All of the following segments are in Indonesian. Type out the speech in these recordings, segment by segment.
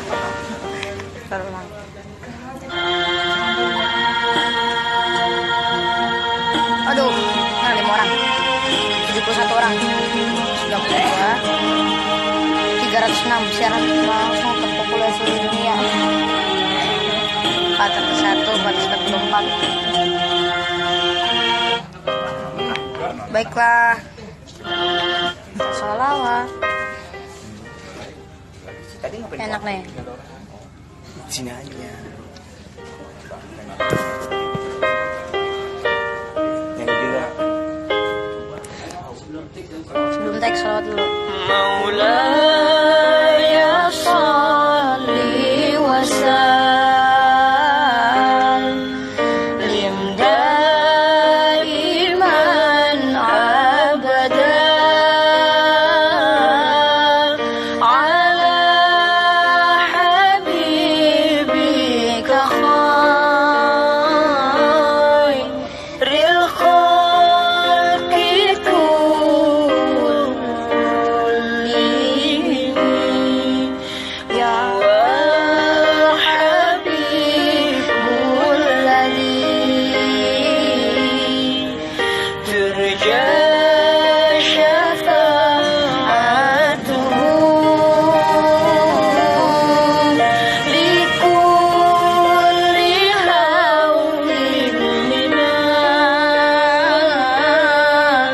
Terulang. Aduh, nah 5 orang. 71 orang. Sudah berubah. 306 syarat langsung terpopulasi di dunia. 401, 444. Baiklah. Sholawat. Enak nih. Sini aja. Yang juga. Sebelum teks sholawat dulu. Maulaya sholli wa sallim daiman abada ala habibika khairil khalqi kullihim ya habibul ladzi turja syafa'atuhu likulli hawlin minal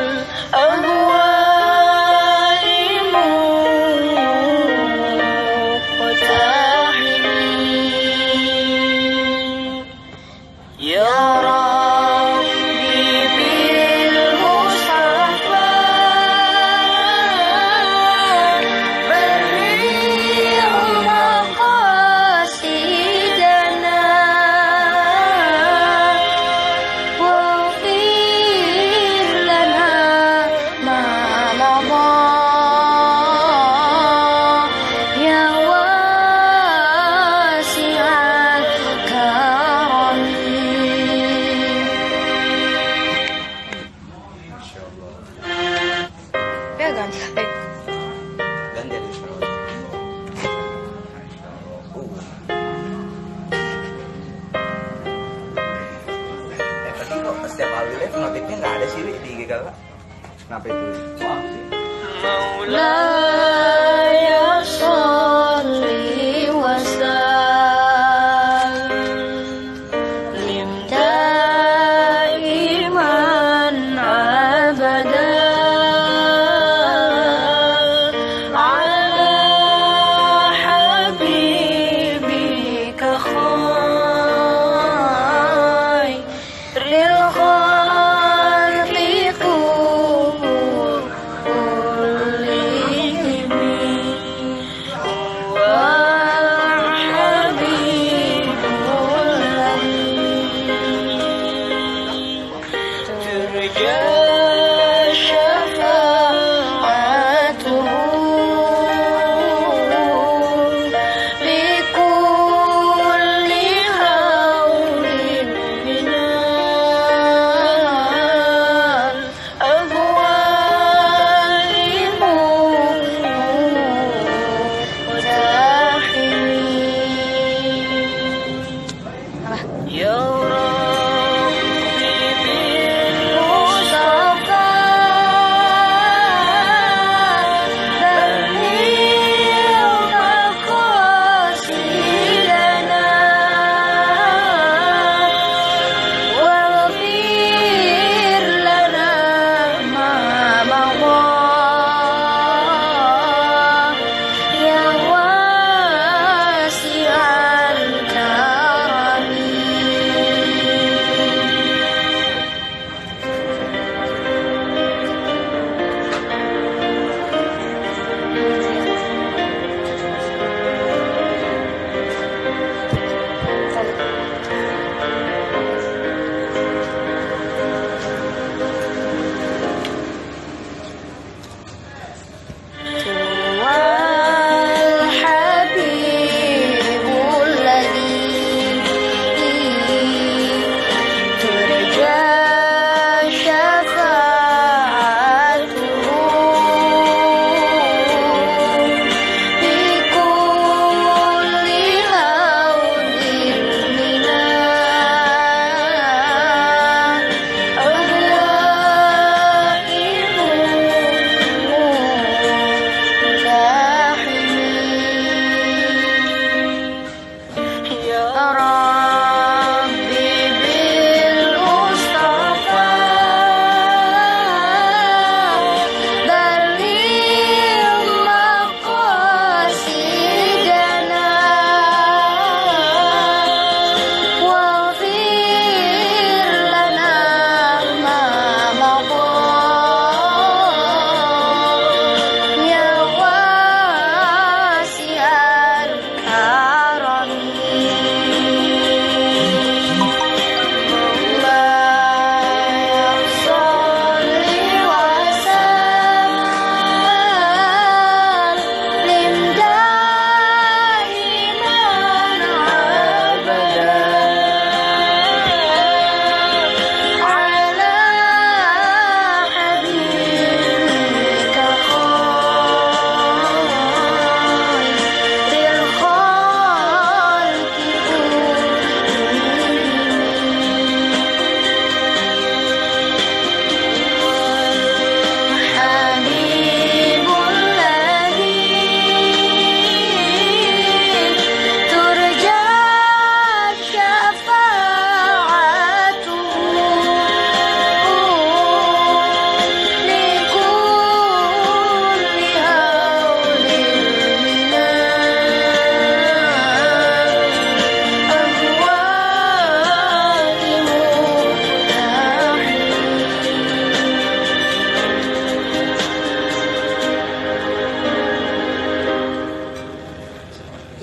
ahwali muqtahimin ya Rabbi bil Mustafa bari'u maqasidana waghfir lana ma madha ya wasi'al karami. Ya ganti HP. Dan jadi show. Tadi kok setiap kali live notifnya nggak ada sih di IG Kakak. Kenapa itu? Maulaya sholli wa sallim daiman abada ala habibika khairil khalqi kullihim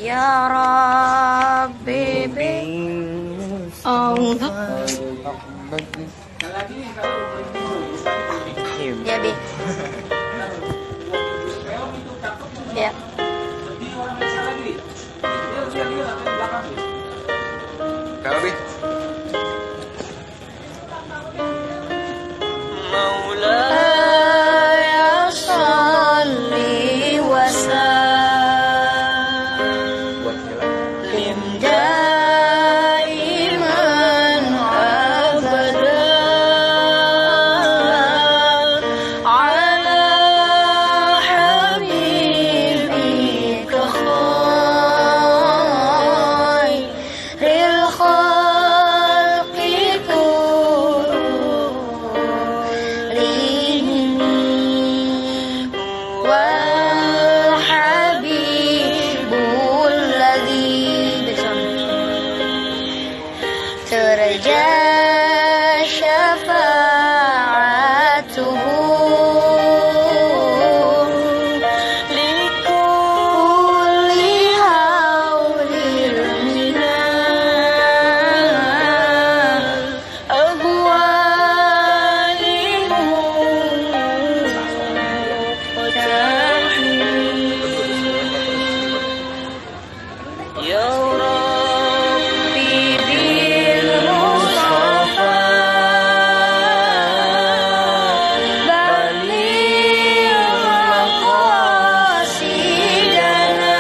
Ya Rabbi Allah. Ya Bi. Ya. Kalau Bi. Maulaya salli wa sallim Buat jalan. daiman abadan ala habibika khairil khalqi kullihim wal habibul ladzi ترجى شفاعته لكل هول من الأهوال مقتحم يا ربي بالمصطفى بلغ مقاصدنا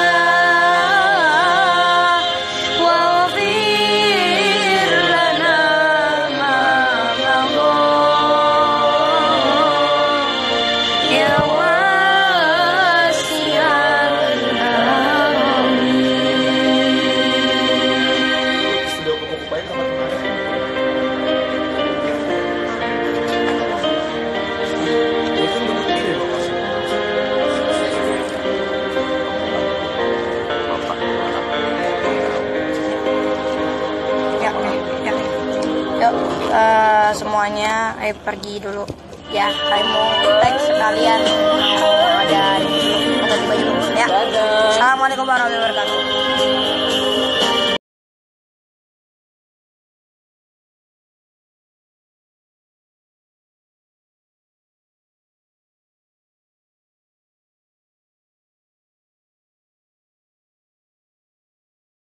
واغفر لنا ما مضى يا واسع الكرم. Sudah kukupain sama kemarin. Itu duduk diri loh Mas. Ya, ya. Yuk, semuanya, ayo pergi dulu. Ya, kalian mau tag sekalian mau ada di foto di baju ya. Assalamualaikum warahmatullahi wabarakatuh.